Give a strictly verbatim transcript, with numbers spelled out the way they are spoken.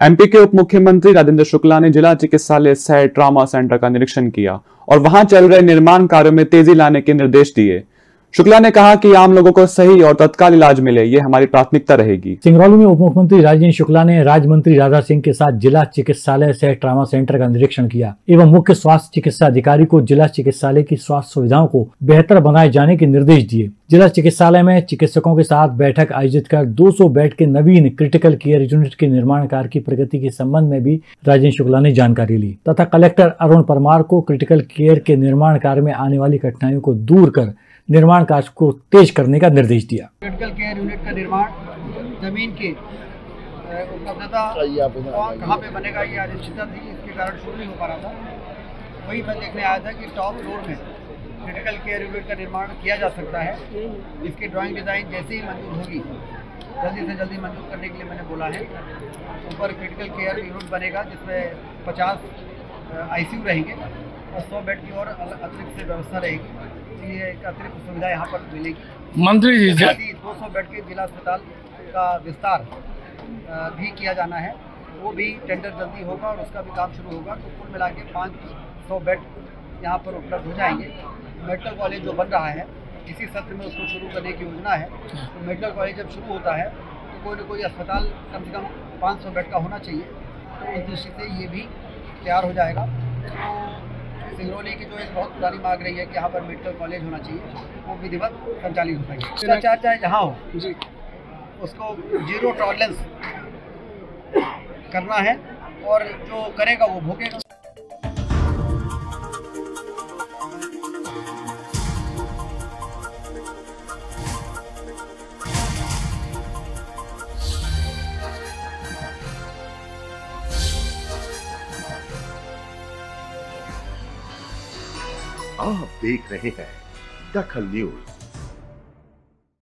MP के उप मुख्यमंत्री राजेंद्र शुक्ला ने जिला चिकित्सालय सह ट्रॉमा सेंटर का निरीक्षण किया और वहां चल रहे निर्माण कार्यों में तेजी लाने के निर्देश दिए। शुक्ला ने कहा कि आम लोगों को सही और तत्काल इलाज मिले, ये हमारी प्राथमिकता रहेगी। सिंगरौली में उप मुख्यमंत्री राजेंद्र शुक्ला ने राज्य मंत्री राधा सिंह के साथ जिला चिकित्सालय सह ट्रॉमा सेंटर का निरीक्षण किया एवं मुख्य स्वास्थ्य चिकित्सा अधिकारी को जिला चिकित्सालय की स्वास्थ्य सुविधाओं को बेहतर बनाए जाने के निर्देश दिए। जिला चिकित्सालय में चिकित्सकों के साथ बैठक आयोजित कर दो सौ बेड के नवीन क्रिटिकल केयर यूनिट के निर्माण कार्य की प्रगति के संबंध में भी राजेंद्र शुक्ला ने जानकारी ली तथा कलेक्टर अरुण परमार को क्रिटिकल केयर के निर्माण कार्य में आने वाली कठिनाइयों को दूर कर निर्माण कार्य को तेज करने का निर्देश दिया। क्रिटिकल केयर यूनिट का निर्माण जमीन की उपलब्धता कहाँ पे बनेगा ये अनिश्चितता थी, इसके कारण शुरू नहीं हो पा रहा था। वही मैं देखने आया था कि टॉप फ्लोर में क्रिटिकल केयर यूनिट का निर्माण किया जा सकता है। इसकी ड्राइंग डिज़ाइन जैसे ही मंजूर होगी जल्दी से जल्दी मंजूर करने के लिए मैंने बोला है। ऊपर क्रिटिकल केयर यूनिट बनेगा जिसमें पचास आईसीयू रहेंगे और सौ बेड की और अतिरिक्त से व्यवस्था रहेगी। ये एक अतिरिक्त सुविधा यहाँ पर मिलेगी। मंत्री जी दो सौ बेड के जिला अस्पताल का विस्तार भी किया जाना है, वो भी टेंडर जल्दी होगा और उसका भी काम शुरू होगा। तो कुल मिला के पाँच सौ बेड यहाँ पर उपलब्ध हो जाएंगे। मेडिकल कॉलेज जो बन रहा है इसी सत्र में उसको शुरू करने की योजना है। तो मेडिकल कॉलेज जब शुरू होता है तो कोई ना कोई अस्पताल कम से कम पाँच सौ बेड का होना चाहिए। तो उस दृष्टि से ये भी तैयार हो जाएगा। तो सिंगरौली की जो एक बहुत पुरानी मांग रही है कि यहाँ पर मेडिकल कॉलेज होना चाहिए, वो विधिवत संचालित होता है। भ्रष्टाचार चाहे जहाँ हो जी, उसको जीरो टॉलरेंस करना है और जो करेगा वो भोगेगा। आप देख रहे हैं दखल न्यूज।